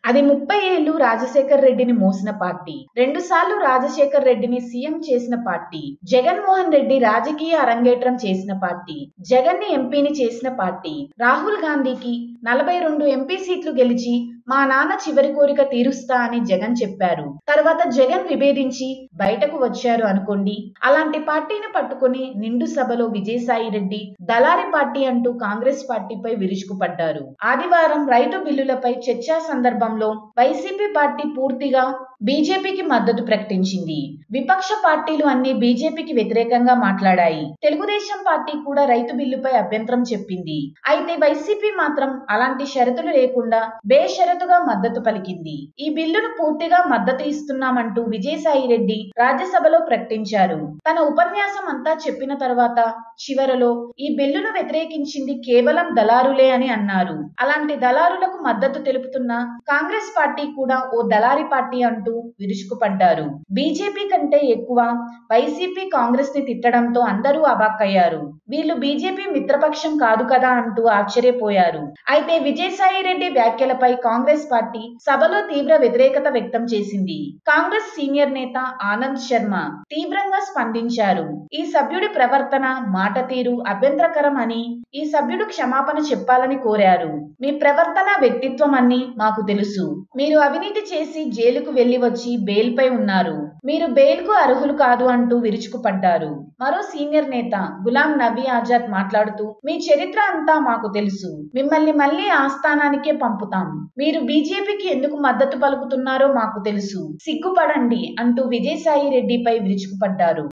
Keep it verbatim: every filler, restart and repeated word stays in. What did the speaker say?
అది ముప్పై ఏళ్లు రాజశేఖర్ రెడ్డిని మోసిన పార్టీ. రెండు సార్లు రాజశేఖర్ రెడ్డిని సీఎం చేసిన పార్టీ. జగన్మోహన్ రెడ్డి రాజకీయ అరంగేట్రం చేసిన పార్టీ. జగన్ ని ఎంపీని చేసిన పార్టీ. రాహుల్ గాంధీకి నలభై రెండు ఎంపీ సీట్లు గెలిచి మా నాన్న చివరి కోరిక తీరుస్తా అని జగన్ చెప్పారు. తర్వాత జగన్ విభేదించి బయటకు వచ్చారు అనుకోండి. అలాంటి పార్టీని పట్టుకుని నిండు సభలో విజయసాయి రెడ్డి దళారి పార్టీ అంటూ కాంగ్రెస్ పార్టీపై విరుచుకుపడ్డారు. ఆదివారం రైతు బిల్లులపై చర్చా సందర్భంలో వైసీపీ పార్టీ పూర్తిగా బీజేపీకి మద్దతు ప్రకటించింది. విపక్ష పార్టీలు అన్ని బీజేపీకి వ్యతిరేకంగా మాట్లాడాయి. తెలుగుదేశం పార్టీ కూడా రైతు బిల్లుపై అభ్యంతరం చెప్పింది. అయితే వైసీపీ మాత్రం అలాంటి షరతులు లేకుండా బేషరతుగా మద్దతు పలికింది. ఈ బిల్లును పూర్తిగా మద్దతు ఇస్తున్నామంటూ విజయసాయి రెడ్డి రాజ్యసభలో ప్రకటించారు. తన ఉపన్యాసం అంతా చెప్పిన తర్వాత చివరలో ఈ బిల్లును వ్యతిరేకించింది కేవలం దళారులే అని అన్నారు. అలాంటి దళారులకు మద్దతు తెలుపుతున్న కాంగ్రెస్ పార్టీ కూడా ఓ దళారి పార్టీ అంటూ విరుచుకుపడ్డారు. బీజేపీ కంటే ఎక్కువ వైసీపీ కాంగ్రెస్ ని తిట్టడంతో అందరూ అవాక్కయ్యారు. వీళ్ళు బీజేపీ మిత్రపక్షం కాదు కదా అంటూ ఆశ్చర్యపోయారు. అయితే విజయసాయి రెడ్డి వ్యాఖ్యలపై కాంగ్రెస్ పార్టీ సభలో తీవ్ర వ్యతిరేకత వ్యక్తం చేసింది. కాంగ్రెస్ సీనియర్ నేత ఆనంద్ శర్మ తీవ్రంగా స్పందించారు. ఈ సభ్యుడి ప్రవర్తన, మాట తీరు అభ్యంతరకరం అని, ఈ సభ్యుడు క్షమాపణ చెప్పాలని కోరారు. మీ ప్రవర్తన, వ్యక్తిత్వం అన్ని మాకు తెలుసు. మీరు అవినీతి చేసి జైలుకు వెళ్లి వచ్చి బెయిల్ పై ఉన్నారు. మీరు బెయిల్ కు అర్హులు కాదు అంటూ విరుచుకుపడ్డారు. మరో సీనియర్ నేత గులాం నబీ ఆజాద్ మాట్లాడుతూ మీ చరిత్ర అంతా మాకు తెలుసు. మిమ్మల్ని మళ్లీ ఆస్థానానికే పంపుతాం. మీరు బీజేపీకి ఎందుకు మద్దతు పలుకుతున్నారో మాకు తెలుసు. సిగ్గుపడండి అంటూ విజయసాయి రెడ్డిపై విరుచుకుపడ్డారు.